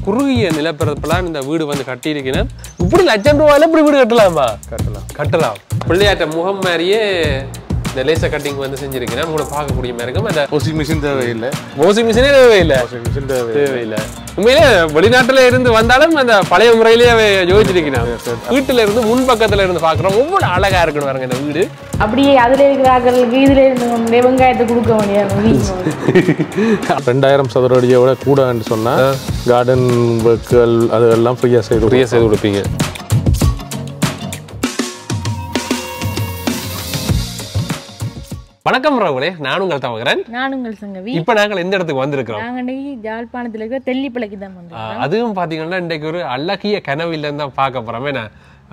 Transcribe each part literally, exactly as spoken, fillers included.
குறுகிய நிலப்பரப்புலாம் இந்த வீடு வந்து கட்டியிருக்கிறேன். இப்படி லட்சம் ரூபாயில இப்படி வீடு கட்டலாமா? கட்டலாம் கட்டலாம். பிள்ளையாட்ட முகம் மாதிரியே இந்த லேசர் கட்டிங் வந்து செஞ்சிருக்கிறேன். உங்களை பார்க்கக்கூடிய மாதிரி இருக்கும். அந்த வாஷிங் மிஷின் தேவையில்லை, வாஷிங் மிஷினே தேவையில்லை, வாஷிங் மிஷின் தேவை தேவையில்லை. உண்மையிலே வெளிநாட்டுல இருந்து வந்தாலும் அந்த பழைய முறையிலேயே யோசிச்சிருக்கிறேன். வீட்டுல இருந்து முன்பக்கத்துல இருந்து பாக்குறோம். ஒவ்வொரு அழகா இருக்கணும் பாருங்க இந்த வீடு. அப்படியே அதுல இருக்கிறார்களுக்கு இதுல இருந்து வெங்காயத்தை கொடுக்க முடியாது. ரெண்டாயிரம் சதுர அடியை விட கூடன்னு சொன்னா கார்டன் ஒர்க்குகள் அதெல்லாம் ஃப்ரீயா செய்து ஃப்ரீயா செய்து கொடுப்பீங்க. வணக்கம் ராகுலே, நான் உங்கள் தவகிறேன். நான் உங்கள் சங்கவி. இப்ப நாங்கள் எந்த இடத்துக்கு வந்திருக்கிறோம்? நாங்க இன்னைக்கு ஜாழ்ப்பாணத்துல இருக்கிற தெல்லிப்பளைக்கு தான் வந்திருக்கோம். அதுவும் பாத்தீங்கன்னா இன்றைக்கு ஒரு அழகிய கனவில தான் பார்க்க போறோம். ஏன்னா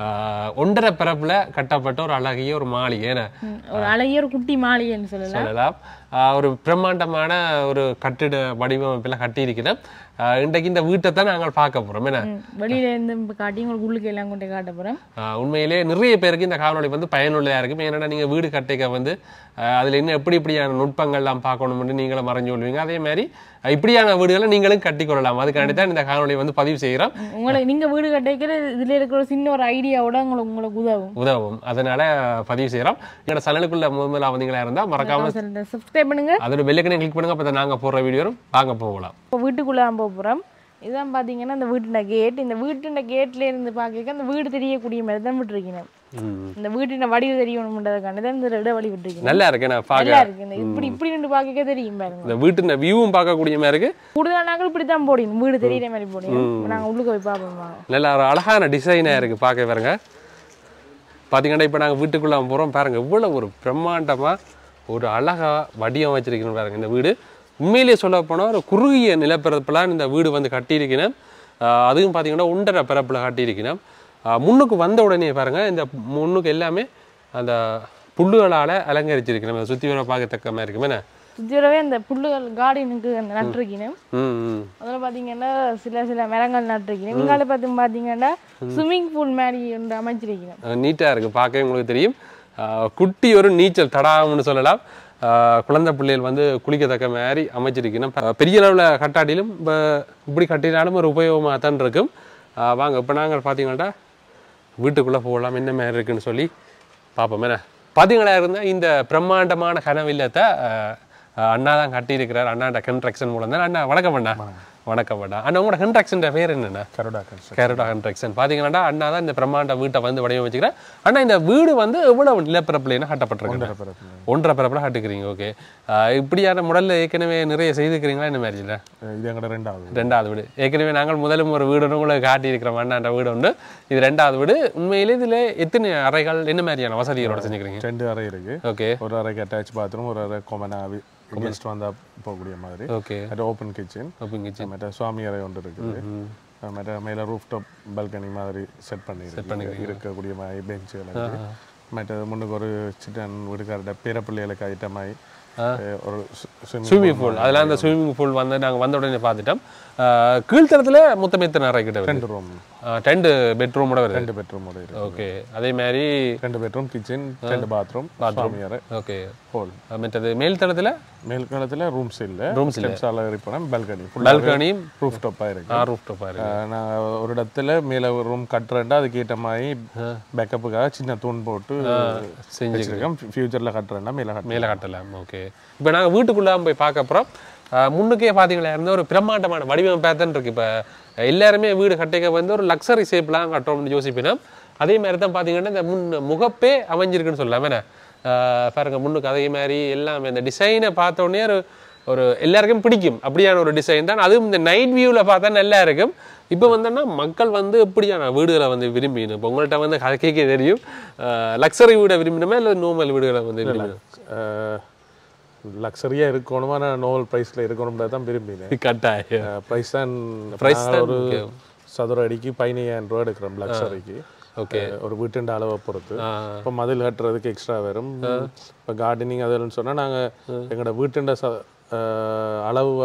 ஒன்றரை பிறப்புல கட்டப்பட்ட ஒரு அழகிய ஒரு மாளிகை, ஒரு அழகிய ஒரு குட்டி மாளிகைன்னு சொல்லலாம் சொல்லலாம். ஒரு பிரம்மாண்டமான ஒரு கட்டிட வடிவமைப்பில் கட்டியிருக்கிறேன். இன்றைக்கு இந்த வீட்டை தான் நாங்கள் பார்க்க போறோம். என்ன வெளியில இருந்து காட்டி உங்களுக்கு உள்ளுக்கு எல்லாம் கொண்டு காட்ட போறோம். உண்மையிலே நிறைய பேருக்கு இந்த காணொளி வந்து பயனுள்ளதா இருக்கும். ஏன்னா நீங்க வீடு கட்டிக்க வந்து அதுல இன்னும் எப்படி இப்படியான நுட்பங்கள்லாம் பார்க்கணும்னு நீங்களும் மறைஞ்சு கொள்வீங்க. அதே மாதிரி இப்படியான வீடுகளை நீங்களும் கட்டிக்கொள்ளலாம். அதுக்காண்டி தான் இந்த காணொளி வந்து பதிவு செய்கிறோம். உங்களை நீங்க வீடு கட்டிக்கிற இதுல இருக்கிற ஒரு சின்ன ஒரு ஐடியாவோட உங்களுக்கு உங்களுக்கு உதவும் உதவும் அதனால பதிவு செய்யறோம். எங்களோட சேனலுக்குள்ள முதல்ல வந்தீங்களா இருந்தா மறக்காம சப்ஸ்கிரைப் பண்ணுங்க, அதோட பெல் ஐகானை கிளிக் பண்ணுங்க. அப்ப நாங்க போடுற வீடியோ வாங்க போகலாம். இப்போ வீட்டுக்குள்ள போக போறோம். இதான் பாத்தீங்கன்னா இந்த வீட்டுல கேட். இந்த வீட்டுல கேட்ல இருந்து பாக்க அந்த வீடு தெரியக்கூடிய மாதிரி தான் விட்டுருக்கீங்க. இந்த வீட்டின வடிவு தெரியணும்ன்றதுக்காண்டி தான் இந்த இட வழி விட்டுருக்கீங்க. நல்லா இருக்கு, நான் பாக்க நல்லா இருக்கு. இப்படி இப்படி நின்று பாக்க தெரியும் பாருங்க. இந்த வீட்டுன வியூவும் பார்க்கக்கூடிய மாதிரி இருக்கு. கூடுதல் நாங்கள் இப்படி தான் போடணும், வீடு தெரியற மாதிரி போடணும். நாங்க உள்ளுக்கு போய் பார்ப்போம். நல்ல ஒரு அழகான டிசைனா இருக்கு பார்க்க பாருங்க. பாத்தீங்கன்னா இப்ப நாங்க வீட்டுக்குள்ள போறோம் பாருங்க. இவ்வளவு ஒரு பிரம்மாண்டமா ஒரு அழகா வடிவம் வச்சிருக்கணும் பாருங்க. இந்த வீடு உண்மையிலேயே சொல்ல போனால் ஒரு குறுகிய நிலப்பரப்புலாம் இந்த வீடு வந்து கட்டியிருக்கிறேன். அதுவும் பார்த்தீங்கன்னா ஒன்றரை பரப்பில் கட்டியிருக்கிறேன். முன்னுக்கு வந்த உடனே பாருங்கள், இந்த முன்னுக்கு எல்லாமே அந்த புல்லுகளால் அலங்கரிச்சிருக்கிறேன். அதை சுற்றி வர பார்க்கத்தக்க மாதிரி இருக்குமே. என்ன சுற்றி வரவே அந்த புல்லுகள் கார்டனுக்கு நட்டுருக்கணும். அதில் பார்த்தீங்கன்னா சில சில மரங்கள் நட்டுருக்கணும். இங்கால பார்த்து பார்த்தீங்கன்னா ஸ்விம்மிங் பூல் மாதிரி ஒன்று அமைச்சிருக்கணும். நீட்டாக இருக்குது, பார்க்கவே உங்களுக்கு தெரியும். குட்டி ஒரு நீச்சல் தடாகம்னு சொல்லலாம். குழந்தை பிள்ளைகள் வந்து குளிக்கத்தக்க மாதிரி அமைச்சிருக்கணும். பெரிய அளவில் கட்டாட்டிலும் இப்போ இப்படி கட்டினாலும் ஒரு உபயோகமாக தான் இருக்கும். வாங்க இப்போ நாங்கள் பார்த்தீங்கன்னா வீட்டுக்குள்ளே போகலாம், என்ன மாதிரி இருக்குன்னு சொல்லி பார்ப்போம். என்ன பார்த்தீங்களா இருந்தால் இந்த பிரம்மாண்டமான கனவில்லத்தை அண்ணா தான் கட்டியிருக்கிறார். அண்ணாண்ட கன்ஸ்ட்ரக்ஷன் மூலம் தான். அண்ணா வணக்கம். அண்ணா வணக்கம். அண்ணா அண்ணா உங்களோட கன்ஸ்ட்ரக்ஷன் பேர் என்னண்ணா? கருடா கன்ஸ்ட்ரக்ஷன். கருடா கன்ஸ்ட்ரக்ஷன். பார்த்தீங்கன்னா அண்ணா தான் இந்த பிரம்மாண்ட வீட்டை வந்து வடிவமைச்சுக்கிறேன். அண்ணா இந்த வீடு வந்து எவ்வளவு நிலப்பரப்புல கட்டப்பட்டிருக்கு? ஒன்றரை பரப்புல கட்டுக்கிறீங்க. ஓகே, இப்படியான முடல்ல ஏற்கனவே நிறைய செய்துக்கிறீங்களா? என்ன மாதிரி இல்லை, இது எங்களோட ரெண்டாவது ரெண்டாவது வீடு. ஏற்கனவே நாங்கள் முதலும் ஒரு வீடு உங்களுக்கு காட்டியிருக்கிறோம். அண்ணாண்ட வீடு உண்டு, இது ரெண்டாவது வீடு. உண்மையிலே இதில் எத்தனை அறைகள், என்ன மாதிரியான வசதிகளோட செஞ்சுக்கிறீங்க? ரெண்டு அறை இருக்கு. ஓகே, ஒரு அறைக்கு அட்டாச் பாத்ரூம், ஒரு அறை கொமனாவி கெஸ்ட் வந்தா போகக்கூடிய மாதிரி. ஓகே, அது ஓப்பன் கிச்சன். ஓப்பன் கிச்சன் மற்ற சுவாமி அறை ஒன்று இருக்குது. மற்ற மேலே ரூஃப் டாப் பால்கனி மாதிரி செட் பண்ணி செட் பண்ணி இருக்கக்கூடிய மாதிரி பெஞ்சு எல்லாம். மற்ற முன்னுக்கு ஒரு சிட்டன் வீடுக்கார பேரப்பிள்ளைகளுக்கு ஐட்டமாகி ஒரு ஸ்விம்மிங் பூல். அதெல்லாம் அந்த ஸ்விம்மிங் பூல் வந்து நாங்கள் வந்த உடனே பார்த்துட்டோம். கீழ்த்தரத்தில் மொத்தம் எத்தனை அறை கிட்ட? ரெண்டு ரூம், ரெண்டு பெட்ரூமோட வருது. ரெண்டு பெட்ரூமோட இருக்கு. ஓகே, அதே மாதிரி ரெண்டு பெட்ரூம், கிச்சன், ரெண்டு பாத்ரூம், பாத்ரூம் அறை. Okay, hall. மற்றது மேல் தளத்தில் மேல் தளத்தில் ரூம்ஸ் இல்லை, ரூம்ஸ் இல்லை. சாலை போனால் பால்கனி, பால்கனியும் ரூஃப் டாப்பாக இருக்கு. ஆ, ரூஃப் டாப்பாக இருக்கு. நான் ஒரு இடத்துல மேலே ஒரு ரூம் கட்டுறேன்டா அதுக்கு ஏற்ற மாதிரி பேக்கப்புக்காக சின்ன தூண் போட்டு செஞ்சுருக்கேன். ஃபியூச்சரில் கட்டுறேன்னா மேலே கட்ட மேலே கட்டலாம். ஓகே, இப்போ நாங்கள் வீட்டுக்குள்ளே போய் பார்க்க அப்புறம் முன்னுக்கே பார்த்தீங்களா இருந்த ஒரு பிரம்மாண்டமான வடிவமைப்பு தான் இருக்குது. இப்போ எல்லாருமே வீடு கட்டிக்க வந்து ஒரு லக்ஸரி ஷேப்லாம் கட்டுறோம்னு யோசிப்பினா அதே மாதிரி தான் பார்த்தீங்கன்னா இந்த முன் முகப்பே அமைஞ்சிருக்குன்னு சொல்லலாம். என்ன பாருங்க, முன்னுக்கு அதே மாதிரி எல்லாமே இந்த டிசைனை பார்த்தோன்னே ஒரு ஒரு எல்லாருக்கும் பிடிக்கும். அப்படியான ஒரு டிசைன் தான். அதுவும் இந்த நைட் வியூவில் பார்த்தா நல்லா இருக்கும். இப்போ வந்தோன்னா மக்கள் வந்து எப்படியான வீடுகளை வந்து விரும்பினு இப்போ உங்கள்கிட்ட வந்து கேட்க தெரியும். லக்ஸரி வீடை விரும்பினோமா இல்லை நார்மல் வீடுகளை வந்து விரும்பினோம்? லக்ஸரியாக இருக்கணுமா, நான் நோவல் ப்ரைஸில் இருக்கணும்ன்றது தான் விரும்பினேன். கட்டாயம் ப்ரைஸ் தான். ப்ரைஸ் ஒரு சதுர அடிக்கு பதினையாயிரம் ரூபா எடுக்கிறோம் லக்ஸரிக்கு. ஓகே, ஒரு வீட்டுண்ட அளவை பொறுத்து. இப்போ மதில் கட்டுறதுக்கு எக்ஸ்ட்ரா வரும். இப்போ கார்டனிங் அதுன்னு சொன்னால் நாங்கள் எங்களோட வீட்டுண்ட அளவு வந்து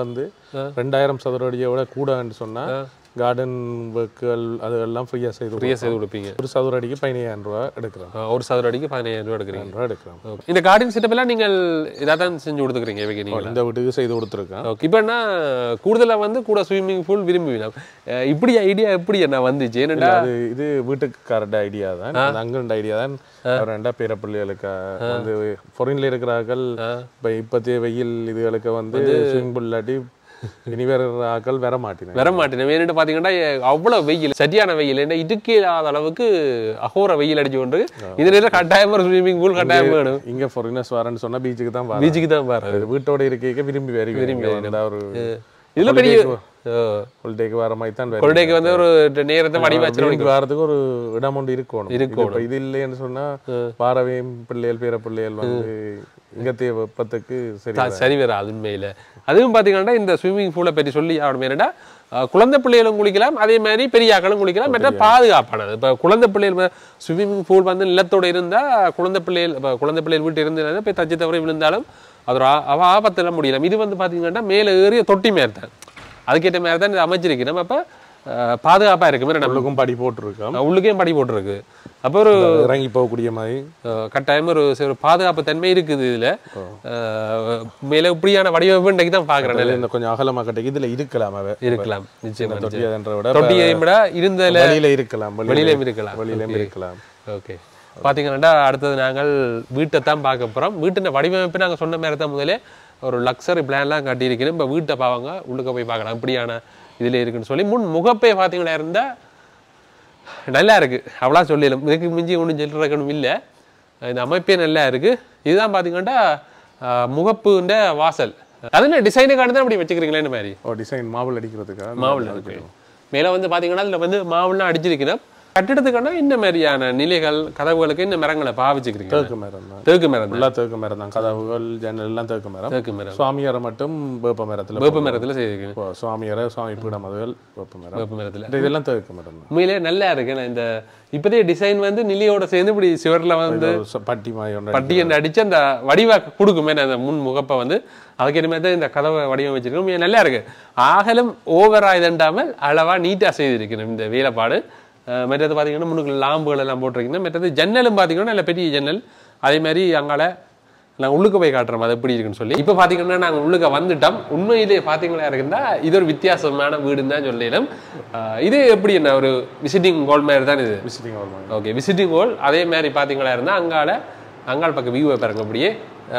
ரெண்டாயிரம் சதுர அடியை விட கூடன்னு சொன்னா கார்டன் ஒர்க்குகள் அதெல்லாம் ஃப்ரீயாக செய்து ஃப்ரீயாக செய்து கொடுப்பீங்க. ஒரு சதுர அடிக்கு பதினையாயிரம் ரூபா எடுக்கிறோம். ஒரு சதுர அடிக்கு பதினையாயிரம் ரூபா எடுக்கிறீங்க ரூபா எடுக்கிறோம். இந்த கார்டன் செட்டப் எல்லாம் நீங்கள் இதாக தான் செஞ்சு கொடுத்துக்கிறீங்க இவைக்கு நீங்கள்? இந்த வீட்டுக்கு செய்து கொடுத்துருக்கேன். ஓகே. இப்போ என்ன கூடுதலாக வந்து கூட ஸ்விம்மிங் பூல் விரும்புவீங்க, இப்படி ஐடியா எப்படி என்ன வந்துச்சு? என்னடா அது இது வீட்டுக்காரட ஐடியா தான், அங்கிருந்த ஐடியா தான். ரெண்டா பேர பிள்ளைகளுக்கு வந்து ஃபாரின்ல இருக்கிறார்கள். இப்போ இப்போத்தைய வெயில் இதுகளுக்கு வந்து ஸ்விமிங் பூல் இல்லாட்டி இனி வேற ஆக்கள் வர மாட்டேன் வர மாட்டேன் வேணுட்டு பார்த்தீங்கன்னா அவ்வளோ வெயில், சரியான வெயில், என்ன இதுக்கு இல்லாத அளவுக்கு அகோர வெயில் அடிச்சு கொண்டு இது நேரம் கட்டாயம் ஒரு ஸ்விம்மிங் பூல் கட்டாயம் வேணும். இங்கே ஃபாரினர்ஸ் வரேன்னு சொன்னா பீச்சுக்கு தான் பீச்சுக்கு தான் பாரு, வீட்டோட இருக்கைக்கு விரும்பி வேறு விரும்பி ஒரு இதுல பெரிய ஹாலிடேக்கு வர மாதிரி தான். ஹாலிடேக்கு வந்து ஒரு நேரத்தை வடி வச்சு வரதுக்கு ஒரு இடம் ஒன்று இருக்கணும் இருக்கணும் இது இல்லைன்னு சொன்னா பாரவையும் பிள்ளைகள் பேர பிள்ளைகள் வந்து இங்கத்தைய வெப்பத்துக்கு சரி சரி வராது உண்மையில. அதுவும் பார்த்தீங்கன்னா இந்த ஸ்விம்மிங் பூலை பற்றி சொல்லி ஆகணும். என்னடா குழந்தை பிள்ளைகளும் குளிக்கலாம், அதே மாதிரி பெரிய ஆக்களும் குளிக்கலாம், மற்ற பாதுகாப்பானது. இப்போ குழந்தை பிள்ளைகள் ஸ்விம்மிங் பூல் வந்து நிலத்தோடு இருந்தால் குழந்தை பிள்ளைகள் இப்போ குழந்தை பிள்ளைகள் வீட்டு இருந்தாலும் போய் தச்சு தவறி விழுந்தாலும் அது ஒரு அவ ஆபத்தில் முடியலாம். இது வந்து பார்த்தீங்கன்னா மேலே ஏறிய தொட்டி மேலே தான், அதுக்கேற்ற மாதிரி தான் இது அமைச்சிருக்கு. நம்ம அப்போ பாதுகாப்பாக இருக்கு மாதிரி நம்மளுக்கும் படி போட்டிருக்கோம், உள்ளுக்கையும் படி போட்டிருக்கு. அப்போ ஒரு இறங்கி போகக்கூடிய மாதிரி கட்டாயம் ஒரு ஒரு பாதுகாப்பு தன்மை இருக்குது. இதுல மேல இப்படியான வடிவமைப்பு இன்னைக்கு தான் பாக்குறேன். இந்த கொஞ்சம் அகலமா கட்டி இதுல இருக்கலாம் இருக்கலாம் நிச்சயமா. தொட்டியை தொட்டியை விட இருந்த வெளியில இருக்கலாம், வெளியிலும் இருக்கலாம், வெளியிலும் இருக்கலாம். ஓகே. பாத்தீங்கன்னா அடுத்தது நாங்கள் வீட்டை தான் பார்க்க போறோம். வீட்டின் வடிவமைப்பு நாங்கள் சொன்ன மாதிரி தான் முதலே ஒரு லக்ஸரி பிளான்லாம் கட்டியிருக்கணும். இப்போ வீட்டை பாவாங்க உள்ளுக்க போய் பார்க்கலாம் இப்படியான இதுல இருக்குன்னு சொல்லி. முன் முகப்பே பார்த்தீங்கன்னா இருந்தா நல்லா இருக்கு, அவ்வளோ சொல்லிடலாம். இதுக்கு மிஞ்சி ஒன்றும் சொல்லிருக்கணும் இல்லை, இந்த அமைப்பே நல்லா இருக்கு. இதுதான் பார்த்தீங்கன்னா முகப்புன்ற வாசல். அதுல டிசைனுக்கான தான் அப்படி வச்சுக்கிறீங்களா? இந்த மாதிரி ஓ டிசைன் மாவுள் அடிக்கிறதுக்காக மாவுள் இருக்கு. மேலே வந்து பார்த்தீங்கன்னா அதில் வந்து மாவுள்லாம் அடிச்சிருக்கணும். கட்டிடத்துக்கான இந்த மாதிரியான நிலைகள் கதவுகளுக்கு இந்த மரங்களை பாவிச்சுக்கிறீங்க? தேக்கு மரம் தான், தேக்கு மரம் எல்லாம் தேக்கு மரம் தான். கதவுகள் ஜன்னல் எல்லாம் தேக்கு மரம். தேக்கு மரம். சுவாமியாரை மட்டும் வேப்ப மரத்தில் வேப்ப மரத்தில் செய்திருக்கீங்க. சுவாமியாரை சுவாமி பீடம் அதுகள் வேப்ப மரம், வேப்ப மரத்தில். இதெல்லாம் தேக்கு மரம். உண்மையிலே நல்லா இருக்கு. இந்த இப்போதைய டிசைன் வந்து நிலையோட சேர்ந்து இப்படி சிவரில் வந்து பட்டி மாதிரி பட்டி என்று அடிச்சு அந்த வடிவா கொடுக்குமே அந்த முன் முகப்பை வந்து அதுக்கேற்ற மாதிரி தான் இந்த கதவை வடிவம் வச்சிருக்கோம். நல்லா இருக்கு. ஆகலும் ஓவரா இதண்டாமல் அளவா நீட்டா செய்திருக்கணும் இந்த வேலைப்பாடு. மற்றது பார்த்தீங்கன்னா முன்னுக்கு லாம்புகள் எல்லாம் போட்டிருக்கீங்கன்னா, மற்றது ஜன்னலும் பார்த்தீங்கன்னா நல்ல பெரிய ஜன்னல். அதே மாதிரி அங்கால நாங்கள் உள்ளுக்க போய் காட்டுறோம் அது எப்படி இருக்குன்னு சொல்லி. இப்போ பார்த்தீங்கன்னா நாங்கள் உள்ளுக்க வந்துட்டோம். உண்மையிலே பார்த்தீங்களா இருக்குன்னா இது ஒரு வித்தியாசமான வீடுன்னு தான் சொல்லிடும். இது எப்படி என்ன ஒரு விசிட்டிங் ஹால் மாதிரி தான் இது. விசிட்டிங் ஹால் மாதிரி. Okay, visiting hall. அதே மாதிரி பார்த்தீங்களா இருந்தால் அங்கால அங்காள் பக்கம் வியூவை பாருங்க. அப்படியே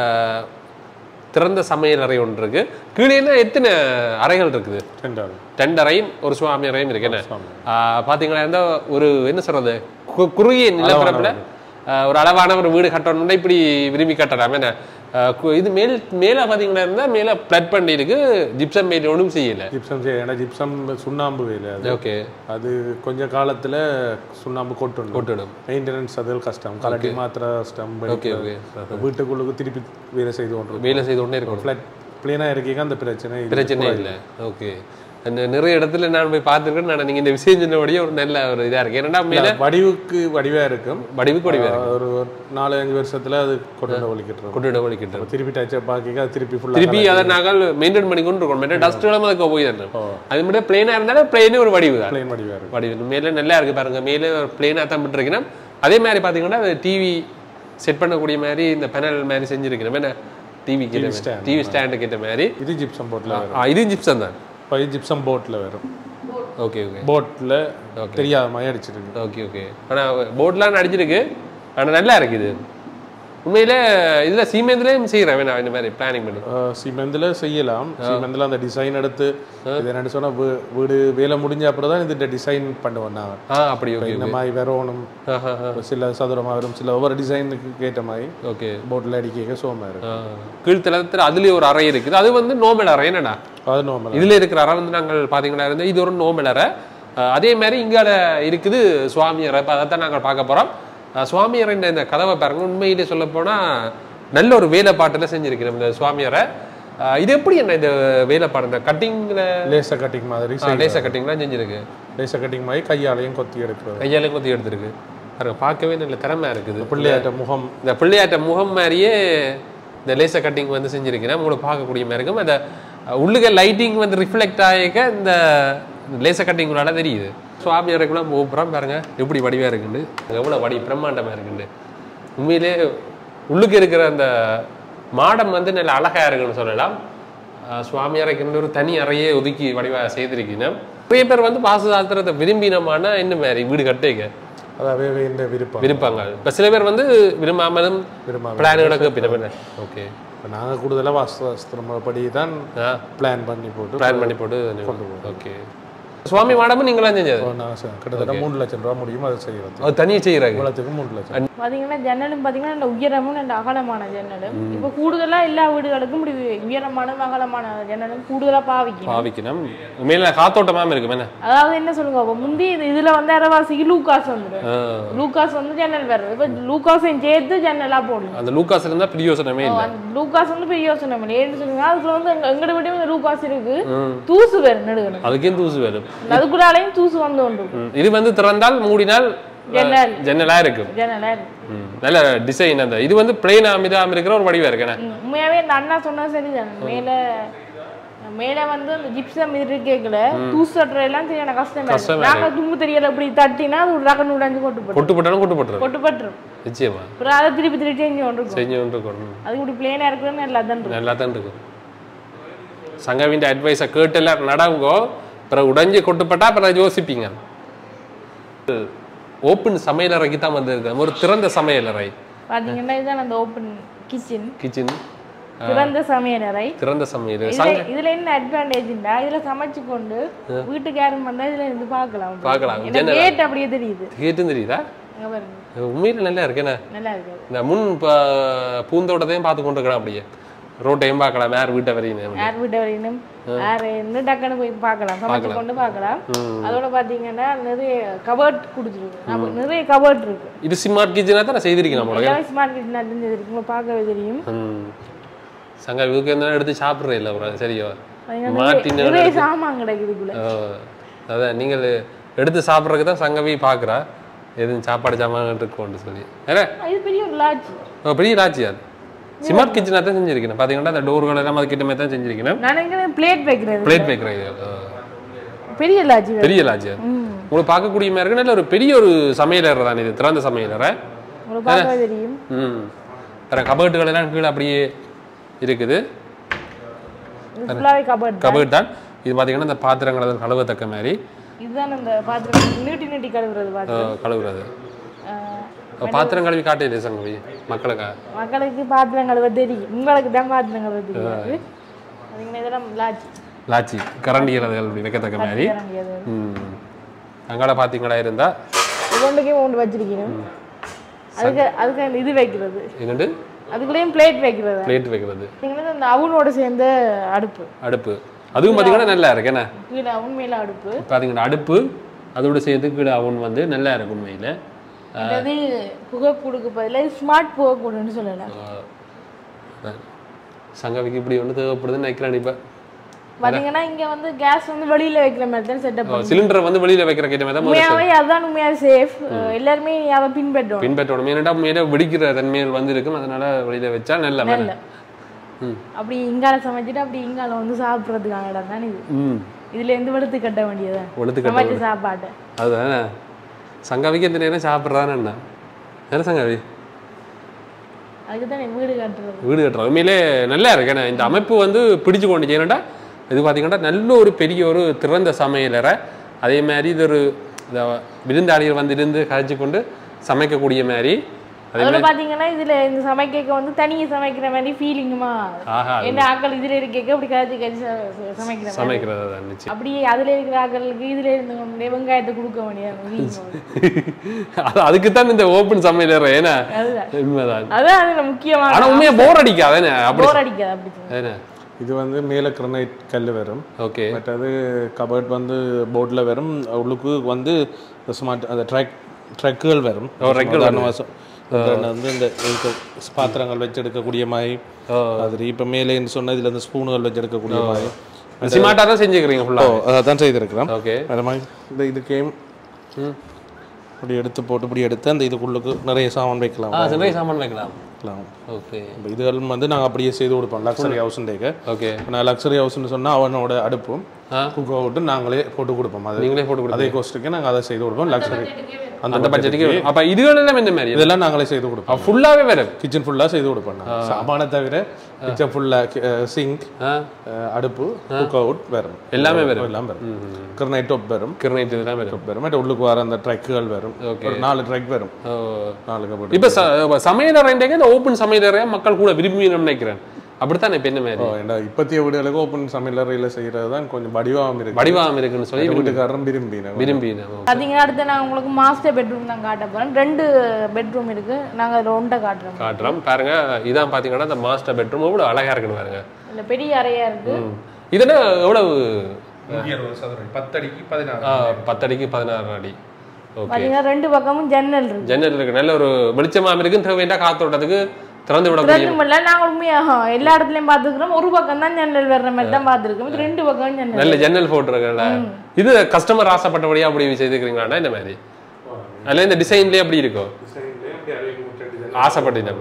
திறந்த சமையல் அறை ஒன்று இருக்கு. கீழே எத்தனை அறைகள் இருக்குது? ரெண்டு அறையும் ஒரு சுவாமி அறையும் இருக்கு. என்ன பாத்தீங்களா இருந்தா ஒரு என்ன சொல்றது குறுகிய நிலப்பரப்புல ஒரு அளவான ஒரு வீடு கட்டணும்னா இப்படி விரும்பி கட்டலாம். என்ன இது மேல் மேல பாத்தீங்களா இருந்தா மேல பிளட் பண்ணி இருக்கு. ஜிப்சம் பெயிண்ட் ஒன்றும் செய்யல. ஜிப்சம் செய்யல, ஜிப்சம் சுண்ணாம்பு வேலை. ஓகே, அது கொஞ்ச காலத்துல சுண்ணாம்பு கொட்டணும் கொட்டணும் மெயின்டெனன்ஸ் அது கஷ்டம். கலட்டி மாத்திர கஷ்டம். ஓகே ஓகே, வீட்டுக்குள்ளுக்கு திருப்பி வேலை செய்து கொண்டு வேலை செய்து கொண்டே இருக்கும். ஃபிளாட் பிளேனா இருக்கீங்க அந்த பிரச்சனை பிரச்சனை இல்லை. ஓகே, அந்த நிறைய இடத்துல நான் போய் பார்த்துருக்கேன். நான் நீங்க இந்த விஷயம் சொன்னபடியே ஒரு நல்ல ஒரு இதா இருக்கு. ஏன்னா மேல வடிவுக்கு வடிவா இருக்கும், வடிவுக்கு வடிவா இருக்கும். ஒரு நாலு அஞ்சு வருஷத்துல அது கொண்டு ஒழிக்கிட்டு கொண்டு ஒழிக்கிட்டு திருப்பி டச் பாக்கிக்க திருப்பி ஃபுல்லா திருப்பி அதை நாங்கள் மெயின்டைன் பண்ணி கொண்டு இருக்கோம். மெயின்டைன் டஸ்ட் எல்லாம் அதுக்கு போய் தானே. அது மட்டும் பிளேனா இருந்தாலும் பிளேனே ஒரு வடிவு தான். பிளேன் வடிவா இருக்கும். வடிவு மேலே நல்லா இருக்கு பாருங்க. மேலே பிளேனா தான் விட்டுருக்கீங்கன்னா அதே மாதிரி பாத்தீங்கன்னா டிவி செட் பண்ணக்கூடிய மாதிரி இந்த பேனல் மாதிரி செஞ்சிருக்கிறோம். என்ன டிவி கிட்ட டிவி ஸ்டாண்டு கிட்ட மாதிரி. இது ஜிப்சம் போர்ட்ல இது ஜிப்சம் தான். ஜிப்சம் போட்ல வரும். ஓகே ஓகே, போட்ல தெரியாத மாதிரி அடிச்சிருக்கு. ஓகே ஓகே, ஆனா போட்லாம் அடிச்சிருக்கு. ஆனா நல்லா இருக்கு இது உண்மையில. இதுல சீமெந்திலையும் செய்யறேன் வேணா இந்த மாதிரி பிளானிங் பண்ணி. சீமெந்தில செய்யலாம். சீமெந்தில அந்த டிசைன் எடுத்து இது என்ன சொன்னா வீடு வேலை முடிஞ்ச அப்புறம் தான் இந்த டிசைன் பண்ணுவேன் நான். அப்படி ஓகே, இந்த மாதிரி வரணும் சில சதுரமா வரும், சில ஒவ்வொரு டிசைனுக்கு கேட்ட மாதிரி. ஓகே, போட்ல அடிக்க சோமா இருக்கு. கீழ்த்தளத்துல அதுலயே ஒரு அறை இருக்குது. அது வந்து நோமல் அறை. என்னடா அது நோமல். இதுல இருக்கிற அறை வந்து நாங்கள் பாத்தீங்கன்னா இருந்து இது ஒரு நோமல் அறை. அதே மாதிரி இங்கால இருக்குது சுவாமி அறை. அதைத்தான் நாங்கள் பார்க்க போறோம். சுவாமியரை இந்த கதவை பாருங்க. உண்மையிலே சொல்ல போனா நல்ல ஒரு வேலைப்பாட்டுல செஞ்சிருக்கிறோம் இந்த சுவாமியரை. இது எப்படி என்ன இந்த வேலைப்பாடு இந்த கட்டிங்ல லேச கட்டிங் மாதிரி லேச கட்டிங்லாம் செஞ்சிருக்கு. லேச கட்டிங் மாதிரி கையாலையும் கொத்தி எடுக்கிறது. கையாலையும் கொத்தி எடுத்துருக்கு. பார்க்கவே நல்ல திறமையா இருக்குது. பிள்ளையாட்ட முகம், இந்த பிள்ளையாட்ட முகம் மாதிரியே இந்த லேச கட்டிங் வந்து செஞ்சிருக்கிறேன். உங்களுக்கு பார்க்கக்கூடிய மாதிரி இருக்கும். அந்த உள்ளுக்க லைட்டிங் வந்து ரிஃப்ளெக்ட் ஆகிக்க இந்த லேசர் கட்டிங்குள்ளால தெரியுது. சுவாமி அறைக்குள்ள போகிறோம் பாருங்க எப்படி வடிவாக இருக்குண்டு, எவ்வளோ வடி பிரம்மாண்டமாக இருக்குண்டு. உண்மையிலே உள்ளுக்கு இருக்கிற அந்த மாடம் வந்து நல்ல அழகாக இருக்குன்னு சொல்லலாம். சுவாமி அறைக்கு ஒரு தனி அறையே ஒதுக்கி வடிவாக செய்திருக்கீங்க. நிறைய பேர் வந்து வாஸ்துசாஸ்திரத்தை விரும்பினமான என்ன மாதிரி வீடு கட்டிக்க அதாவது இந்த விருப்பம் விருப்பாங்க. இப்போ சில பேர் வந்து விரும்பாமலும் விரும்பாம பிளான்களுக்கு பின்ன. ஓகே, இப்போ நாங்கள் கூடுதலாக வாஸ்துசாஸ்திரம் படி தான் பிளான் பண்ணி போட்டு பிளான் பண்ணி போட்டு கொண்டு போவோம். ஓகே, சுவாமி மாடமும் நீங்களாம் செஞ்சது? கிட்டத்தட்ட மூணு லட்சம் ரூபா முடியும் அதை செய்யறது. அது தனியாக செய்கிறாங்க. இவ்வளோத்துக்கு மூணு லட்சம். பார்த்தீங்கன்னா ஜன்னலும் பார்த்தீங்கன்னா இந்த உயரமும் இந்த அகலமான ஜன்னலும் இப்போ கூடுதலாக எல்லா வீடுகளுக்கும் இப்படி உயரமான அகலமான ஜன்னலும் கூடுதலாக பாவிக்கணும் பாவிக்கணும் மேலே காத்தோட்டமாக இருக்கும். என்ன அதாவது என்ன சொல்லுங்க, அப்போ முந்தி இது இதில் வந்து அரைவாசிக்கு லூக்காஸ் வந்துடும். லூக்காஸ் வந்து ஜன்னல் வருது. இப்போ லூக்காஸையும் சேர்த்து ஜன்னலாக போடணும். அந்த லூக்காஸ் இருந்தால் பிரியோசனமே இல்லை. லூக்காஸ் வந்து பிரியோசனம் இல்லை. ஏன்னு சொல்லுங்க, அதுக்குள்ள வந்து எங்கட வீட்டையும் லூக்காஸ் இருக்கு, தூசு வரும் நடுகணும். அதுக்கே தூசு வரும், அதுக்குள்ளாலையும் தூசு வந்து உண்டு. இது வந்து திறந்தால் மூடினால் ஜன்னல் ஜன்னலா இருக்கும். ஜன்னலா இருக்கும். நல்ல டிசைன். அந்த இது வந்து பிளெயின் அமிதாம இருக்கிற ஒரு வடிவா இருக்கு. உண்மையாவே இந்த அண்ணா சொன்னா சரிதான். மேல மேல வந்து அந்த ஜிப்சம் இது கேக்கல தூசு தட்டுற எல்லாம் சரியான கஷ்டம். நாங்க தும்பு தெரியல இப்படி தட்டினா அது ஒரு ரகன் உடைஞ்சு கொட்டு போட்டு கொட்டு போட்டாலும் கொட்டு போட்டுரும் கொட்டு போட்டுரும் நிச்சயமா. அப்புறம் அதை திருப்பி திருப்பி செஞ்சு கொண்டு செஞ்சு கொண்டு இருக்கணும். அது இப்படி பிளேனா இருக்குன்னு நல்லா தான் இருக்கும். நல்லா தான் இருக்கும். சங்கவின் அட்வைஸை கேட்டு எல்லாம் நடங்கோ. அப்புறம் உடைஞ்சு கொட்டுப்பட்டா அப்புறம் யோசிப்பீங்க. ஓப்பன் சமையலறைக்கு தான் வந்திருக்கேன். ஒரு திறந்த சமையலறை பாத்தீங்கன்னா இதுதான் அந்த ஓப்பன் கிச்சன். கிச்சன் திறந்த சமையலறை. திறந்த சமையல். இதுல என்ன அட்வான்டேஜ்னா இதுல சமைச்சு கொண்டு வீட்டுக்கு யாரும் வந்தா இதுல இருந்து பார்க்கலாம். பார்க்கலாம். கேட் அப்படியே தெரியுது. கேட்டும் தெரியுதா? உண்மையில நல்லா இருக்கு. என்ன நல்லா இருக்கு. இந்த முன் பூந்தோட்டத்தையும் பார்த்து கொண்டு இருக்கலாம். அப்படியே ரோட்டையும் பார்க்கலாம். யார் வீட்டை வரையணும் யார் வீட்டை வரையணும் யார் என்ன டக்குன்னு போய் பார்க்கலாம். சமைச்சு கொண்டு பார்க்கலாம். அதோட பாத்தீங்கன்னா நிறைய கபர்ட் கொடுத்துருக்கு. நிறைய கபர்ட் இருக்கு. இது ஸ்மார்ட் கிச்சனா தான் செய்திருக்கேன். நம்ம ஸ்மார்ட் கிச்சனா தெரிஞ்சிருக்கு. பார்க்கவே தெரியும். சங்க இதுக்கு என்ன எடுத்து சாப்பிட்றே இல்லை ஒரு சரியா நிறைய சாமான் கிடைக்குதுக்குள்ள. அதான் நீங்கள் எடுத்து சாப்பிட்றதுக்கு தான் சங்கவி பார்க்குறா எதுவும் சாப்பாடு சாமான் இருக்கும்னு சொல்லி. இது பெரிய ஒரு லாட்ஜ். பெரிய லாட்ஜ். அது ஸ்மார்ட் கிச்சனா தான் செஞ்சிருக்கேன். பாத்தீங்கன்னா அந்த டோர்கள் எல்லாம் அது கிட்ட மாதிரி தான் செஞ்சிருக்கேன். நான் பிளேட் வைக்கிறது பிளேட் வைக்கிறது பெரிய லாட்ஜ். பெரிய லாட்ஜ். உங்களுக்கு பார்க்கக்கூடிய மாதிரி இருக்கு. நல்ல ஒரு பெரிய ஒரு சமையலறை தான் இது. திறந்த சமையலறை. உங்களுக்கு பார்க்கவே தெரியும். ம் வேற கபர்ட்டுகள் எல்லாம் கீழே அப்படியே இருக்குது. கபர்ட் தான் இது. பாத்தீங்கன்னா இந்த பாத்திரங்கள் கழுவத்தக்க மாதிரி இதுதான் அந்த பாத்திரம் நீட்டி நீட்டி கழுவுறது. பாத்திரம் கழுவுறது. பாத்திரம் கழுவி காட்டே சங்கவி மக்களுக்கு மக்களுக்கு பாத்திரம் கழுவ தெரியும். உங்களுக்கு தான் பாத்திரம் கழுவ தெரியாது. இதெல்லாம் லாச்சி லாச்சி கரண்டிகள் வைக்கத்தக்க மாதிரி. அங்கால பாத்தீங்களா இருந்தா ஒன்றுக்கே ஒன்று வச்சிருக்கணும். அதுக்கு அதுக்கு இது வைக்கிறது என்னண்டு அதுக்குள்ளேயும் பிளேட் வைக்கிறது. பிளேட் வைக்கிறது. அந்த அவனோட சேர்ந்த அடுப்பு அடுப்பு அதுவும் பாத்தீங்கன்னா நல்லா இருக்கு. என்ன கீழே அவன் மேல அடுப்பு பாத்தீங்கன்னா அடுப்பு அதோட சேர்த்து கீழே அவன் வந்து நல்லா இருக்கு. உண்மையில அதாவது புகை கொடுக்க பதிலாக ஸ்மார்ட் புகை கூடுன்னு சொல்லலாம். சங்கவிக்கு இப்படி ஒன்று தேவைப்படுதுன்னு நினைக்கிறேன். இப்போ பாத்தீங்கன்னா இங்க வந்து கேஸ் வந்து வெளியில வைக்கிற மாதிரி தான் செட்டப் பண்ணுவோம். சிலிண்டர் வந்து வெளியில வைக்கிற கேட்ட மாதிரி தான். உண்மையாவே அதான் உண்மையாக சேஃப். எல்லாருமே அதை பின்பற்றணும் பின்பற்றணும். ஏன்னா உண்மையில வெடிக்கிற தன்மைகள் வந்து இருக்கும். அதனால வெளியில வச்சா நல்ல நல்ல அப்படி இங்கால சமைச்சிட்டு அப்படி இங்கால வந்து சாப்பிட்றதுக்கான இடம் தான் இது. இதுல இருந்து வெளுத்து கட்ட வேண்டியதான் வெளுத்து கட்ட சாப்பாடு. அதுதானே சங்கவிக்கு எந்த நேரம் சாப்பிட்றான்னு என்ன என்ன சங்கவி அதுக்குதான் வீடு கட்டுறது. வீடு கட்டுறது உண்மையிலே நல்லா இருக்கு. ஏன்னா இந்த அமைப்பு வந்து பிடிச்சு கொண்டு ஏன்னாடா இது பார்த்தீங்கன்னா நல்ல ஒரு பெரிய ஒரு திறந்த சமையலறை. அதே மாதிரி இது ஒரு விருந்தாளிகள் வந்து இருந்து கழிச்சு கொண்டு சமைக்கக்கூடிய மாதிரி. அதோட பாத்தீங்கன்னா இதுல இந்த சமைக்க வந்து தனியா சமைக்கிற மாதிரி ஃபீலிங்குமா என்ன ஆக்கள் இதுல இருக்க அப்படி கழிச்சு கழிச்சு சமைக்கிற சமைக்கிறது அப்படியே அதுல இருக்கிற ஆக்களுக்கு இதுல இருந்து வெங்காயத்தை கொடுக்க முடியாது. அதுக்கு தான் இந்த ஓப்பன் சமையலறை. ஏன்னா அதான் அதுல முக்கியமான ஆனா உண்மையா போர் அடிக்காது. போர் அடிக்காது அப்படி. இது வந்து மேலே கிரனைட் கல் வரும். ஓகே பட் அது கபர்ட் வந்து போர்டில் வரும். உள்ளுக்கு வந்து ஸ்மார்ட் அந்த ட்ரக் ட்ரக்குகள் வரும். வந்து இந்த பாத்திரங்கள் வச்சு எடுக்கக்கூடிய மாதிரி அது இப்போ மேலேன்னு சொன்ன இதில் இந்த ஸ்பூனுகள் வச்சு எடுக்கக்கூடிய மாதிரி ஸ்மார்ட்டாக தான் செஞ்சுக்கிறீங்க ஃபுல்லாக. அதை தான் செய்திருக்கிறோம். ஓகே அது மாதிரி இந்த இது கேம் இப்படி எடுத்து போட்டு இப்படி எடுத்து அந்த இதுக்குள்ளுக்கு நிறைய சாமான் வைக்கலாம். நிறைய சாமான் வைக்கலாம். ஓகே இதுகள் வந்து நாங்கள் அப்படியே செய்து கொடுப்போம் லக்ஸரி ஹவுஸ்ன்றேக்கு. ஓகே நான் லக்ஸரி ஹவுஸ்ன்னு சொன்னால் அவனோட அடுப்பும் குக் அவுட்டும் நாங்களே போட்டு கொடுப்போம். அது நீங்களே போட்டு கொடுப்போம். அதே கோஸ்ட்டுக்கு நாங்கள் அதை செய்து கொடுப்போம். லக்ஸரி அந்த பட்ஜெட்டுக்கு. அப்போ இதுகளெல்லாம் என்ன மாதிரி? இதெல்லாம் நாங்களே செய்து கொடுப்போம். ஃபுல்லாகவே வேறு கிச்சன் ஃபுல்லாக செய்து கொடுப்போம். சாமான தவிர கிச்சன் ஃபுல்லாக சிங்க், அடுப்பு, குக் அவுட் வரும். எல்லாமே வரும். எல்லாம் வரும். கிரனைட் டாப் வரும். கிரனைட் இதெல்லாம் வரும். வரும். மற்ற உள்ளுக்கு வர அந்த ட்ரக்குகள் வரும். ஒரு நாலு ட்ரக் வரும். நாலு கபோர்டு. இப்போ சமையலறைன்றே இந்த ஓப்பன் சமையலறையா மக்கள் கூட விரும்பி நினைக்கிறேன். அப்படித்தான் இப்போ என்ன மாதிரி இப்பத்திய வீடுகளுக்கு ஓப்பன் சமையலறையில் செய்கிறது தான் கொஞ்சம் வடிவாகம் இருக்கு. வடிவாகம் இருக்குன்னு சொல்லி வீட்டுக்காரரும் விரும்பினேன் விரும்பினேன் பார்த்தீங்கன்னா அடுத்து நான் உங்களுக்கு மாஸ்டர் பெட்ரூம் தான் காட்ட போகிறேன். ரெண்டு பெட்ரூம் இருக்கு. நாங்கள் அதில் ஒன்றை காட்டுறோம் காட்டுறோம் பாருங்க. இதான் பார்த்தீங்கன்னா இந்த மாஸ்டர் பெட்ரூம் எவ்வளோ அழகா இருக்குன்னு பாருங்க. இல்லை பெரிய அறையா இருக்கு. இதெல்லாம் எவ்வளவு? பத்தடிக்கு பதினாறு பத்தடிக்கு பதினாறு அடி. பார்த்தீங்கன்னா ரெண்டு பக்கமும் ஜன்னல் இருக்கு. ஜன்னல் இருக்கு. நல்ல ஒரு வெளிச்சமாக இருக்கு. தேவையா காத்தோட்டத்துக்கு திறந்து விட முடியும். நாங்கள் உண்மையாக எல்லா இடத்துலயும் பார்த்துக்கிறோம். ஒரு பக்கம் தான் ஜன்னல் வர்ற மாதிரி தான் பார்த்துருக்கோம். ரெண்டு பக்கம் ஜன்னல். நல்ல ஜன்னல் போட்டுருக்கல. இது கஸ்டமர் ஆசைப்பட்டபடியா அப்படி செய்துக்கிறீங்களா இந்த மாதிரி? அதில் இந்த டிசைன்லேயே அப்படி இருக்கும். ஆசைப்பட்டீங்க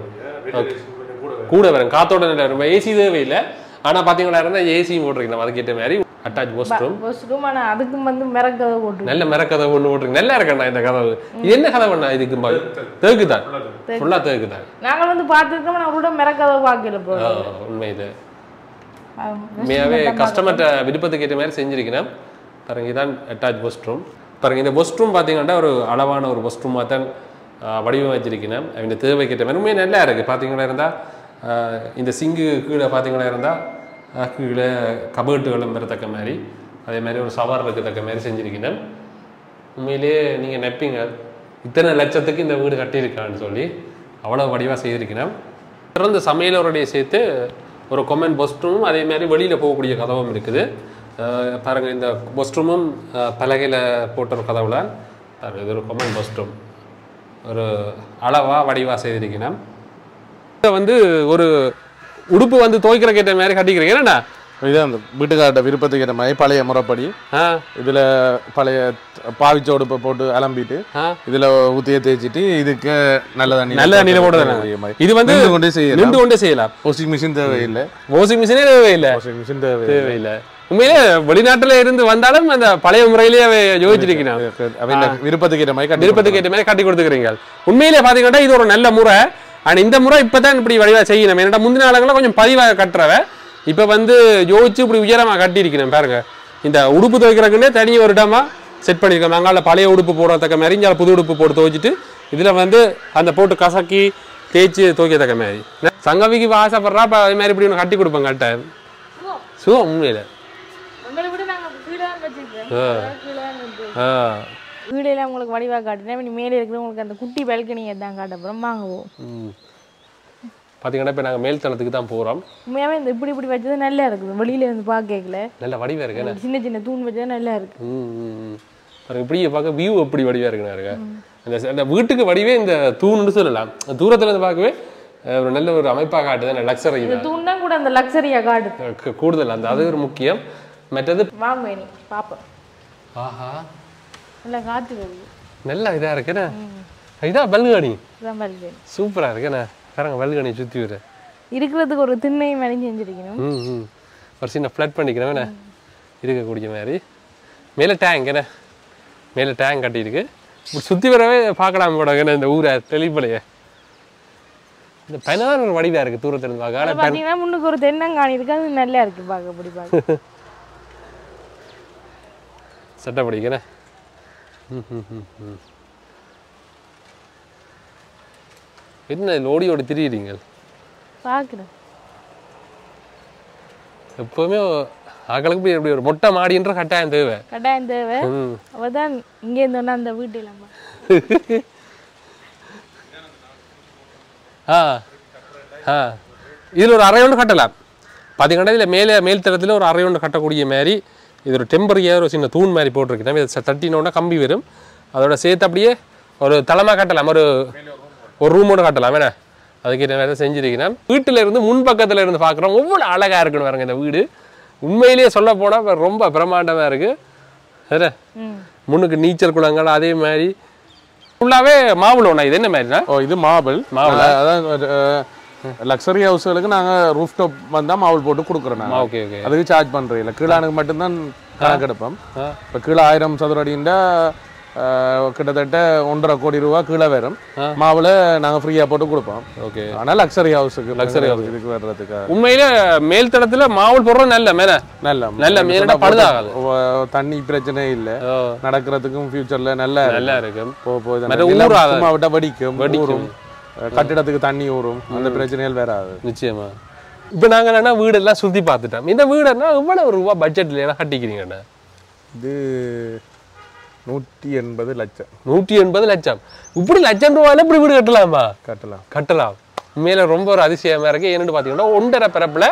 கூட வரும். காத்தோட நல்ல வரும். ஏசி தேவையில்லை. ஆனால் பார்த்தீங்கன்னா இருந்தால் ஏசியும் போட்டிருக்கீங்க. அதுக்கேற்ற மாதிரி அட்டாச் வாஷ்ரூம். வாஷ்ரூம் ஆனால் அதுக்கு வந்து மிரக்கதை போட்டு நல்ல மிரக்கதவு ஒன்று போட்டுருக்கு. நல்லா இருக்கண்ணா இந்த கதவு. இது என்ன கதவுண்ணா? இதுக்கு தேக்கு தான். ஃபுல்லாக தேக்கு தான். நாங்கள் வந்து பார்த்துருக்கோம். நான் கூட மிரக்கதை பார்க்கல போகிறோம். உண்மை இது உண்மையாகவே கஸ்டமர்கிட்ட விருப்பத்துக்கு ஏற்ற மாதிரி செஞ்சிருக்கேன். பாருங்க இதான் அட்டாச் வாஷ்ரூம். பாருங்க இந்த வாஷ்ரூம் பார்த்தீங்கன்னா ஒரு அளவான ஒரு வாஷ்ரூமாக தான் வடிவமைச்சிருக்கேன். அவங்க தேவைக்கு ஏற்ற மாதிரி உண்மையாக நல்லா இருக்குது. பார்த்தீங்கன்னா இருந்தால் இந்த சிங்கு கீழே பார்த்தீங்கன்னா இருந்தால் கீழே கபர்ட்டுகளும் பெறத்தக்க மாதிரி அதே மாதிரி ஒரு சவார் இருக்கத்தக்க மாதிரி செஞ்சுருக்கீங்க. உண்மையிலேயே நீங்கள் நெப்பீங்க இத்தனை லட்சத்துக்கு இந்த வீடு கட்டியிருக்கான்னு சொல்லி அவ்வளோ வடிவாக செய்திருக்கேன். திறந்த சமையலோடைய சேர்த்து ஒரு கொமெண்ட் பாத்ரூமும் அதே மாதிரி வெளியில் போகக்கூடிய கதவும் இருக்குது. பாருங்கள் இந்த பாத்ரூமும் பலகையில் போட்ட ஒரு கதவுல பாருங்கள். இது ஒரு கொமெண்ட் பாத்ரூம் ஒரு அளவாக வடிவாக செய்திருக்கேன். இதை வந்து ஒரு உடுப்பு வந்து துவைக்கிற கேட்ட மாதிரி கட்டிக்கிறீங்க. என்னடா இதுதான் அந்த வீட்டுக்கார்ட்ட விருப்பத்துக்கு ஏற்ற மாதிரி பழைய முறைப்படி இதில் பழைய பாவிச்ச உடுப்பை போட்டு அலம்பிட்டு இதில் ஊற்றிய தேய்ச்சிட்டு இதுக்கு நல்ல தண்ணி நல்ல தண்ணியில் போடுறது. இது வந்து கொண்டே செய்யலாம். நின்று கொண்டே செய்யலாம். வாஷிங் மிஷின் தேவையில்லை. வாஷிங் மிஷினே தேவையில்லை. வாஷிங் மிஷின் தேவை தேவையில்லை. உண்மையிலே வெளிநாட்டில் இருந்து வந்தாலும் அந்த பழைய முறையிலேயே அவை யோசிச்சிருக்கீங்க. விருப்பத்துக்கு ஏற்ற மாதிரி விருப்பத்துக்கு ஏற்ற மாதிரி கட்டி கொடுத்துக்கிறீங்க. உண்மையிலே பார்த்தீங்கன்னா இது ஒரு நல்ல முறை. ஆனால் இந்த முறை இப்போ தான் இப்படி வடிவாக செய்யணும். என்னடா முந்தின நாளங்களில் கொஞ்சம் பதிவாக கட்டுறவ இப்போ வந்து யோசிச்சு இப்படி உயரமாக கட்டியிருக்கணும். பாருங்க இந்த உடுப்பு துவைக்கிறதுக்குன்னே தனி ஒரு இடமா செட் பண்ணியிருக்கோம். நாங்கள் பழைய உடுப்பு போடுறதுக்க மாதிரி இங்கே புது உடுப்பு போட்டு துவைச்சிட்டு இதில் வந்து அந்த போட்டு கசக்கி தேய்ச்சி துவைக்கத்தக்க மாதிரி சங்கவிக்கு ஆசைப்படுறா. இப்போ அதே மாதிரி இப்படி ஒன்று கட்டி கொடுப்பேன் கட்ட சுவ உண்மையில். வீடெல்லாம் உங்களுக்கு வடிவாக காட்டுறேன். நீ மேலே இருக்கிறவங்களுக்கு அந்த குட்டி பால்கனியை தான் காட்ட போகிறோம். வாங்குவோம். பார்த்தீங்கன்னா இப்போ நாங்கள் மேல் தளத்துக்கு தான் போகிறோம். உண்மையாகவே இந்த இப்படி இப்படி வச்சது நல்லா இருக்குது. வெளியில வந்து பார்க்கல நல்ல வடிவாக இருக்கு. சின்ன சின்ன தூண் வச்சது நல்லா இருக்கு. ம் பாருங்க இப்படியே பார்க்க வியூ எப்படி வடிவாக இருக்குண்ணா இருக்கு. அந்த வீட்டுக்கு வடிவே இந்த தூண்னு சொல்லலாம். தூரத்தில் இருந்து பார்க்கவே ஒரு நல்ல ஒரு அமைப்பாக காட்டுது. லக்ஸரி இந்த தூண் தான் கூட அந்த லக்ஸரியாக காட்டுது கூடுதல். அந்த அது ஒரு முக்கியம். மற்றது வாங்க நீ பார்ப்போம். ஆஹா நல்லா காற்று வருது. நல்லா இதாக இருக்குண்ணே. இதான் பல்கனி. இதான் பல்கனி சூப்பராக இருக்குண்ணே. பாருங்க பல்கனி சுற்றி வர இருக்கிறதுக்கு ஒரு திண்ணையும் மறைஞ்சு செஞ்சிருக்கணும். ம் ம் ஒரு சின்ன ஃப்ளட் பண்ணிக்கிறேன் இருக்கக்கூடிய மாதிரி. மேலே டேங்க் என்ன மேலே டேங்க் கட்டியிருக்கு. இப்படி சுற்றி வரவே பார்க்கலாம் போடாங்கண்ணே இந்த ஊரை தெளிப்பலையே. இந்த பதினாறு ஒரு வடிவாக இருக்குது தூரத்துலேருந்து பார்க்க. பார்த்தீங்கன்னா முன்னுக்கு ஒரு தென்னங்காணி இருக்குது. அது நல்லா இருக்குது பார்க்க. அப்படி பார்க்க சட்டை படிக்கிறேன். ம் ம் ம் ம் என்ன ஓடி ஓடி திரியிறீங்க? பார்க்குறேன். எப்போவுமே ஆக்களுக்கு போய் எப்படி ஒரு மொட்டை மாடின்ற கட்டாயம் தேவை. கட்டாயம் தேவை. அவள் தான் இங்கே இருந்தோன்னா அந்த வீட்டெல்லாம் ஆ ஆ இதில் ஒரு அறை ஒன்று கட்டலாம். பார்த்தீங்கன்னா இதில் மேலே மேல் தளத்தில் ஒரு அறை ஒன்று கட்டக்கூடிய மாதிரி இது ஒரு டெம்பரரியாக ஒரு சின்ன தூண் மாதிரி போட்டிருக்கேன். இதை தட்டினோன்னா கம்பி வரும். அதோட சேர்த்து அப்படியே ஒரு தளமாக கட்டலாம். ஒரு ஒரு ரூமோடு கட்டலாம். வேணா அதுக்கிட்ட வேறு செஞ்சுருக்கேன். வீட்டில் இருந்து முன்பக்கத்தில் இருந்து பார்க்குறோம். ஒவ்வொரு அழகாக இருக்குன்னு பாருங்க இந்த வீடு. உண்மையிலேயே சொல்ல போனால் ரொம்ப பிரம்மாண்டமாக இருக்குது. வேற முன்னுக்கு நீச்சல் குளங்கள் அதே மாதிரி ஃபுல்லாகவே மாவுளோண்ணா. இது என்ன மாதிரினா? ஓ இது மாபிள். மாவுள அதான் லக்ஸரி ஹவுஸ்களுக்கு நாங்க ரூஃப் டாப் வந்தா மாவுல் போட்டு கொடுக்குறோம் நாங்க. Okay okay. அதுக்கு சார்ஜ் பண்றோம் இல்ல, கீழானுக்கு மட்டும்தான் கணக்கு எடுப்போம். இப்போ கீழே ஆயிரம் சதுர அடிண்டா கிட்டத்தட்ட ஒன்றரை கோடி ரூபா கீழே வரும். மாவுல நாங்க ஃப்ரீயா போட்டு கொடுப்போம். ஓகே. ஆனா லக்ஸரி ஹவுஸுக்கு லக்ஸரி ஹவுஸ் இதுக்கு வர்றதுக்கு உண்மையில மேல் தளத்துல மாவுல் போடுறது நல்ல மேல நல்ல நல்ல மேல பழுதாகாது, தண்ணி பிரச்சனை இல்ல, நடக்கிறதுக்கும் ஃபியூச்சர்ல நல்ல நல்லா இருக்கும். போ போய் ஊறாது, சும்மா விட்டா வடிக்கும் வடிக்கும், கட்டிடத்துக்கு தண்ணி ஊறும், அந்த பிரச்சனைகள் வராது நிச்சயமா. இப்போ நாங்க என்னன்னா வீடெல்லாம் சுத்தி பார்த்துட்டோம். இந்த வீடுன்னா எவ்வளவு ரூபா பட்ஜெட்ல எல்லாம் கட்டிக்கிறீங்கண்ணா? இது நூற்றி எண்பது லட்சம். நூற்றி எண்பது லட்சம் இப்படி லட்சம் ரூபாயில இப்படி வீடு கட்டலாமா? கட்டலாம் கட்டலாம். உண்மையில ரொம்ப ஒரு அதிசயமா இருக்கு. என்னன்னு பாத்தீங்கன்னா ஒன்றரை பிறப்புல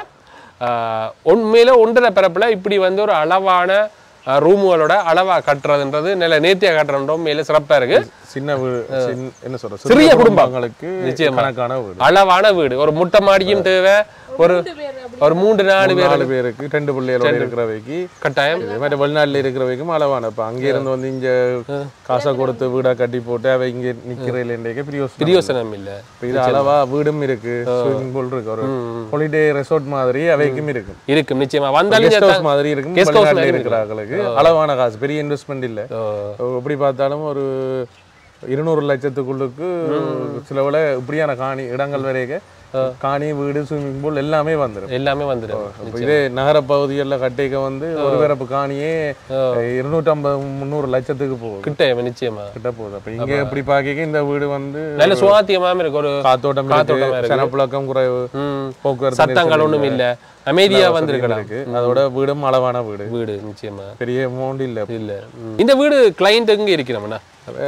உண்மையில ஒன்றரை பிறப்புல இப்படி வந்து ஒரு அளவான ரூமுகளோட அளவா கட்டுறதுன்றது நல்ல நேர்த்தியா கட்டுறதுன்ற உண்மையில சிறப்பா இருக்கு. சின்ன வீடு என்ன சொல்ற சிறிய குடும்பங்களுக்கு நிச்சயமா கணக்கான வீடு, அளவான வீடு. ஒரு முட்டை மாடியும் தேவை, ஒரு ஒரு மூன்று நாலு பேர் நாலு பேருக்கு ரெண்டு பிள்ளைகளோட இருக்கிறவைக்கு கட்டாயம். மற்ற வெளிநாட்டுல இருக்கிறவைக்கும் அளவான. இப்ப அங்க இருந்து வந்து இங்க காசை கொடுத்து வீடா கட்டி போட்டு அவை இங்க நிக்கிறதுக்கு பிரியோசனம் பிரியோசனம் இல்ல. இது அளவா வீடும் இருக்கு, ஸ்விமிங் பூல் இருக்கு, ஒரு ஹாலிடே ரெசார்ட் மாதிரி அவைக்கும் இருக்கு இருக்கும் நிச்சயமா. வந்தாலும் கெஸ்ட் ஹவுஸ் மாதிரி இருக்கும். வெளிநாட்டுல இருக்கிறவங்களுக்கு அளவான காசு, பெரிய இன்வெஸ்ட்மெண்ட் இல்ல. எப்படி பார்த்தாலும் ஒரு இருநூறு லட்சத்துக்குள்ளுக்கு சிலவுல இப்படியான காணி இடங்கள் வரைக்கும் காணி, வீடு, ஸ்விமிங் பூல் எல்லாமே வந்துடும் எல்லாமே வந்துடும். இதே நகர பகுதிகளில் கட்டிக்க வந்து ஒரு பிறப்பு காணியே இருநூற்றி ஐம்பது முந்நூறு லட்சத்துக்கு போகுது கிட்ட. நிச்சயமா கிட்ட போகுது. அப்ப இங்க எப்படி பாக்க இந்த வீடு வந்து நல்ல சுவாத்தியமாம இருக்கு. ஒரு காத்தோட்டம், சனப்புழக்கம் குறைவு, போக்குவரத்து சத்தங்கள் ஒண்ணும் இல்ல, அமைதியா வந்திருக்கலாம். அதோட வீடும் அளவான வீடு. வீடு நிச்சயமா பெரிய அமௌண்ட் இல்ல இல்ல. இந்த வீடு கிளைண்ட் எங்க இருக்கிறோம்னா?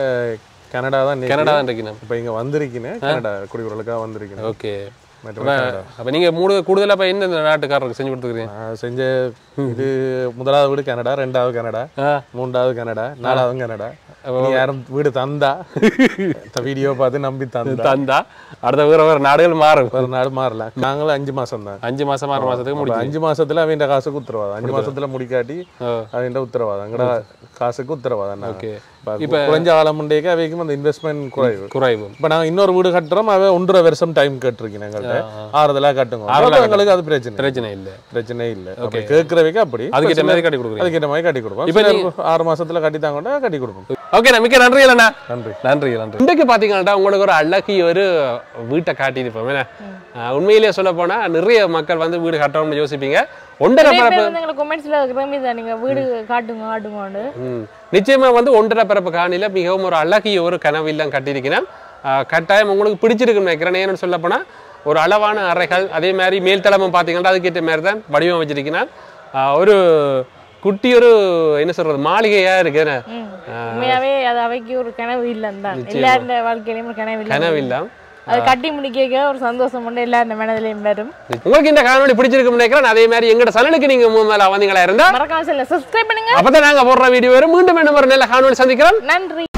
கனடா தான். கனடா தான் இருக்கணும். இப்போ இங்க வந்திருக்கீங்க, கனடா குடியுறவுக்காக வந்திருக்கீங்க. ஓகே. அப்ப நீங்க மூணு கூடுதலா இப்ப எந்த நாட்டுக்காரருக்கு செஞ்சு கொடுத்துருக்கீங்க? செஞ்ச இது முதலாவது வீடு கனடா, ரெண்டாவது கனடா, மூன்றாவது கனடா, நாலாவது கனடா. யாரும் வீடு தந்தா வீடியோ பார்த்து நம்பி தந்தா தந்தா அடுத்த வேற வேற நாடுகள் மாறும். வேற நாடு மாறலாம். நாங்களும் அஞ்சு மாசம் தான். அஞ்சு மாசம் ஆறு மாசத்துக்கு முடியும். அஞ்சு மாசத்துல அவன் காசுக்கு உத்தரவாதம். அஞ்சு மாசத்துல முடிக்காட்டி அவன் உத்தரவாதம். எங்கடா காசுக்கு உத்தரவாதம். ஓகே. இப்ப குறைஞ்ச காலம் முண்டேக்கு அவைக்கும் அந்த இன்வெஸ்ட்மெண்ட் குறைவு குறைவு. இப்ப நாங்க இன்னொரு வீடு கட்டுறோம், அவ ஒன்றரை வருஷம் டைம் கேட்டிருக்கீங்க எங்கள்கிட்ட. ஆறுதலா கட்டுங்க, எங்களுக்கு அது பிரச்சனை பிரச்சனை இல்ல பிரச்சனை இல்ல. கேட்கறவைக்கு அப்படி அதுக்கேற்ற மாதிரி கட்டி கொடுக்குறோம். அதுக்கேற்ற மாதிரி கட்டி கொடுப்போம். இப்ப ஆறு மாசத்துல கட்டி தாங்க கட்டி கொடுப்போம். ஓகே, மிக்க நன்றி இல்லைண்ணா. நன்றி நன்றி நன்றி. இன்றைக்கு பாத்தீங்கன்னா உங்களுக்கு ஒரு அழகிய ஒரு வீட்டை காட்டியிருப்போம். உண்மையிலேயே சொல்ல போனா நிறைய மக்கள் வந்து வீடு கட்டணும்னு யோசிப்பீங்க. ஒன்றரை பரப்பு கமெண்ட்ஸ்ல நீங்க வீடு காட்டுங்க காட்டுங்க. நிச்சயமா வந்து ஒன்றரை பரப்பு காணில மிகவும் ஒரு அழகிய ஒரு கனவில்லாம் கட்டியிருக்கிறேன். கட்டாயம் உங்களுக்கு பிடிச்சிருக்குன்னு நினைக்கிறேன். ஏன்னு சொல்ல போனா ஒரு அளவான அறைகள், அதே மாதிரி மேல்தளமும் பாத்தீங்கன்னா அதுக்கேற்ற மாதிரி தான் வடிவம் வச்சிருக்கிறேன். ஒரு குட்டி ஒரு என்ன சொல்றது மாளிகையா இருக்கு. உண்மையாவே அது அவைக்கு ஒரு கனவு இல்லைன்னு தான் எல்லாருடைய வாழ்க்கையிலும் கனவு இல்லை கனவு இல்ல. அது கட்டி முடிக்க ஒரு சந்தோஷம் உண்டு எல்லாரும் மனதிலையும் வரும். உங்களுக்கு இந்த காணொளி பிடிச்சிருக்கும் நினைக்கிறேன். அதே மாதிரி எங்கட சேனலுக்கு நீங்க முதல்ல வந்தீங்களா இருந்தா மறக்காம சப்ஸ்கிரைப் பண்ணுங்க. அப்பதான் நாங்க போடுற வீடியோ வரும். மீண்டும் மீண்டும் ஒரு நல்ல காணொளி சந்திக்கிறோம். நன்றி.